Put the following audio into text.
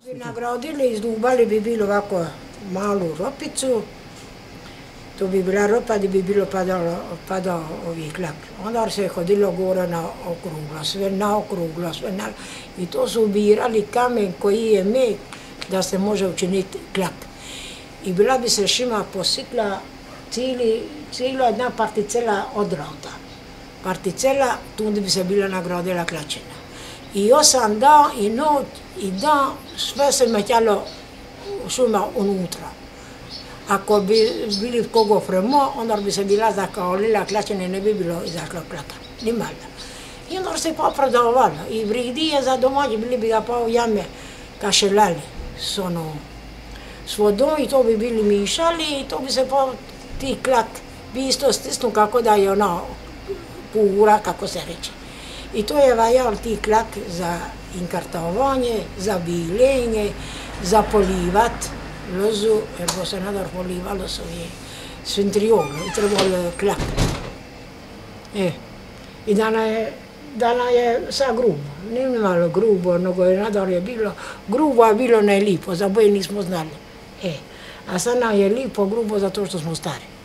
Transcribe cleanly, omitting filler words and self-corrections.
Bi nagradili, izdubali bi bilo ovako malu ropicu, to bi bila ropa gdje bi bilo padao ovi klap. Onda se je hodilo gore na okruglo, sve naokruglo, i to su ubirali kamen koji je mek da se može učiniti klap. I bila bi se šima positla cijela jedna particela odrata. Particela, tu bi se bila nagradila klačina. I 8 dan i noć i dan sve se metjalo šuma unutra. Ako bi bili kogo fremo, onda bi se bila zakaolila klačine, ne bi bilo izašlo klaka, ni malo. I onda se pa prodavalo. I vrigdije za domaći bili bi ga pa u jame kašelali s vodom i to bi bili mišali i to bi se pa ti klak bi isto stisnu kako da je ona pura, kako se reče. I to je vajal ti klak za inkartovanje, za bilenje, za polivat lozu, jer bo se nadar polivalo svoje svintriolo i trebalo klak. I dana je sa grubo, nije malo grubo, nego je nadar je bilo, grubo je bilo ne lipo, za boje nismo znali. A sad nam je lipo grubo zato što smo stari.